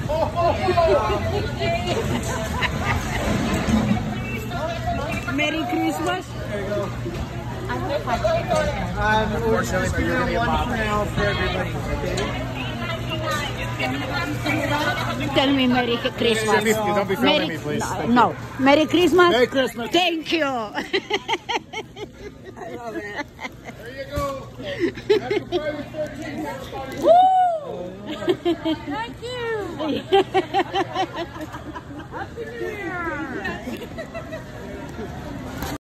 Merry Christmas. There you go. We're just gonna get one for now for everybody, okay? Tell me Merry Christmas. Don't be filming me, please. No. Merry Christmas. Merry Christmas. Thank you. I love it. There you go. Happy Friday, 13th, everybody. Woo! Thank you. Happy New Year.